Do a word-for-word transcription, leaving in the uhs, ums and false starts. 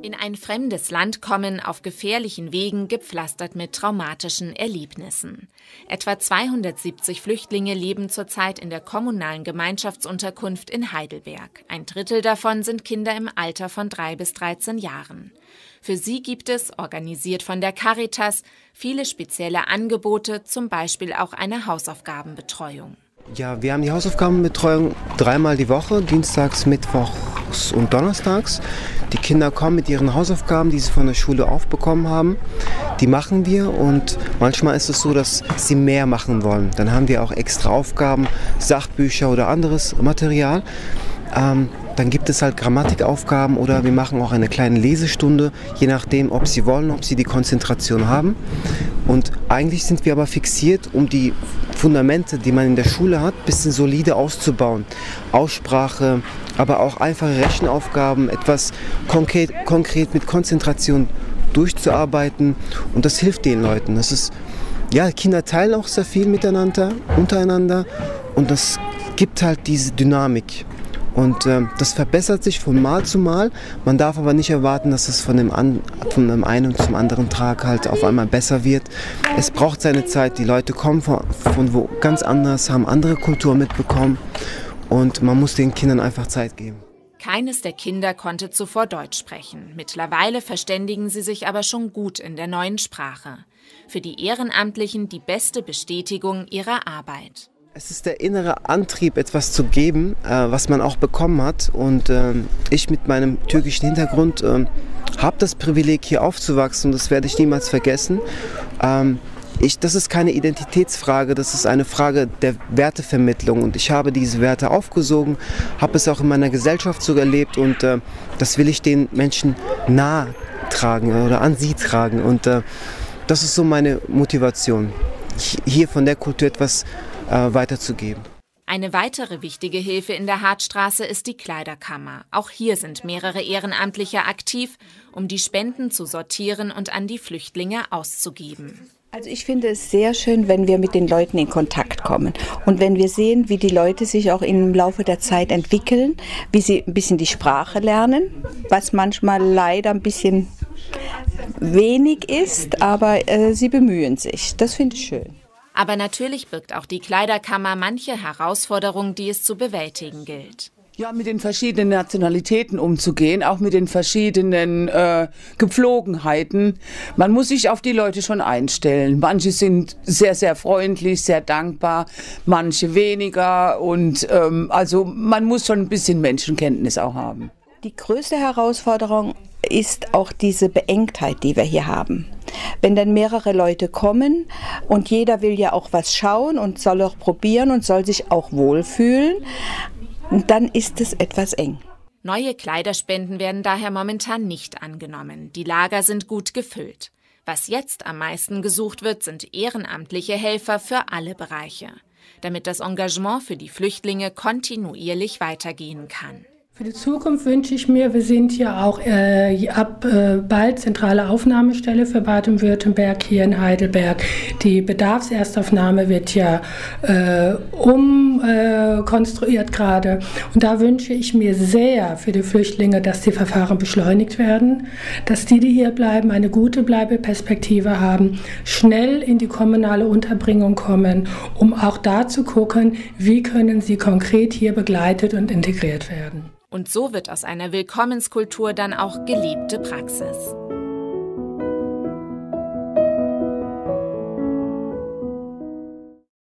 In ein fremdes Land kommen, auf gefährlichen Wegen, gepflastert mit traumatischen Erlebnissen. Etwa zweihundertsiebzig Flüchtlinge leben zurzeit in der kommunalen Gemeinschaftsunterkunft in Heidelberg. Ein Drittel davon sind Kinder im Alter von drei bis dreizehn Jahren. Für sie gibt es, organisiert von der Caritas, viele spezielle Angebote, zum Beispiel auch eine Hausaufgabenbetreuung. Ja, wir haben die Hausaufgabenbetreuung dreimal die Woche, dienstags, mittwochs und donnerstags. Die Kinder kommen mit ihren Hausaufgaben, die sie von der Schule aufbekommen haben. Die machen wir und manchmal ist es so, dass sie mehr machen wollen. Dann haben wir auch extra Aufgaben, Sachbücher oder anderes Material. Ähm, dann gibt es halt Grammatikaufgaben oder wir machen auch eine kleine Lesestunde, je nachdem, ob sie wollen, ob sie die Konzentration haben. Und eigentlich sind wir aber fixiert, um die Fundamente, die man in der Schule hat, ein bisschen solide auszubauen. Aussprache, aber auch einfache Rechenaufgaben, etwas konkret, konkret mit Konzentration durchzuarbeiten. Und das hilft den Leuten. Das ist, ja, Kinder teilen auch sehr viel miteinander, untereinander. Und das gibt halt diese Dynamik. Und äh, das verbessert sich von Mal zu Mal. Man darf aber nicht erwarten, dass es von dem, an, von dem einen zum anderen Tag halt auf einmal besser wird. Es braucht seine Zeit. Die Leute kommen von, von wo ganz anders, haben andere Kultur mitbekommen. Und man muss den Kindern einfach Zeit geben. Keines der Kinder konnte zuvor Deutsch sprechen. Mittlerweile verständigen sie sich aber schon gut in der neuen Sprache. Für die Ehrenamtlichen die beste Bestätigung ihrer Arbeit. Es ist der innere Antrieb, etwas zu geben, äh, was man auch bekommen hat. Und äh, ich mit meinem türkischen Hintergrund äh, habe das Privileg, hier aufzuwachsen. Und das werde ich niemals vergessen. Ähm, ich, das ist keine Identitätsfrage, das ist eine Frage der Wertevermittlung. Und ich habe diese Werte aufgesogen, habe es auch in meiner Gesellschaft so erlebt. Und äh, das will ich den Menschen nahe tragen oder an sie tragen. Und äh, das ist so meine Motivation, hier von der Kultur etwas weiterzugeben. Eine weitere wichtige Hilfe in der Hartstraße ist die Kleiderkammer. Auch hier sind mehrere Ehrenamtliche aktiv, um die Spenden zu sortieren und an die Flüchtlinge auszugeben. Also ich finde es sehr schön, wenn wir mit den Leuten in Kontakt kommen und wenn wir sehen, wie die Leute sich auch im Laufe der Zeit entwickeln, wie sie ein bisschen die Sprache lernen, was manchmal leider ein bisschen wenig ist, aber äh, sie bemühen sich. Das finde ich schön. Aber natürlich birgt auch die Kleiderkammer manche Herausforderungen, die es zu bewältigen gilt. Ja, mit den verschiedenen Nationalitäten umzugehen, auch mit den verschiedenen äh, Gepflogenheiten. Man muss sich auf die Leute schon einstellen. Manche sind sehr, sehr freundlich, sehr dankbar, manche weniger. Und ähm, also man muss schon ein bisschen Menschenkenntnis auch haben. Die größte Herausforderung ist auch diese Beengtheit, die wir hier haben. Wenn dann mehrere Leute kommen und jeder will ja auch was schauen und soll auch probieren und soll sich auch wohlfühlen, dann ist es etwas eng. Neue Kleiderspenden werden daher momentan nicht angenommen. Die Lager sind gut gefüllt. Was jetzt am meisten gesucht wird, sind ehrenamtliche Helfer für alle Bereiche, damit das Engagement für die Flüchtlinge kontinuierlich weitergehen kann. Für die Zukunft wünsche ich mir, wir sind ja auch äh, ab äh, bald zentrale Aufnahmestelle für Baden-Württemberg hier in Heidelberg. Die Bedarfserstaufnahme wird ja äh, umkonstruiert äh, gerade. Und da wünsche ich mir sehr für die Flüchtlinge, dass die Verfahren beschleunigt werden, dass die, die hier bleiben, eine gute Bleibeperspektive haben, schnell in die kommunale Unterbringung kommen, um auch da zu gucken, wie können sie konkret hier begleitet und integriert werden. Und so wird aus einer Willkommenskultur dann auch gelebte Praxis.